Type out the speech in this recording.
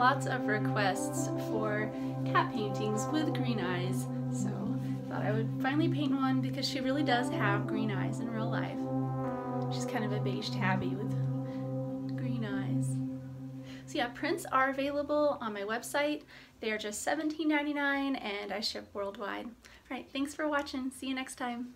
lots of requests for cat paintings with green eyes, so I thought I would finally paint one because she really does have green eyes in real life. She's kind of a beige tabby with green eyes. So yeah, prints are available on my website. They are just $17.99 and I ship worldwide. Alright, thanks for watching. See you next time.